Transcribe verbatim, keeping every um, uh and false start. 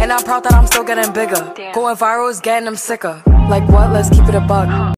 And I'm proud that I'm still getting bigger. Going viral is getting them sicker. Like what? Let's keep it a buck.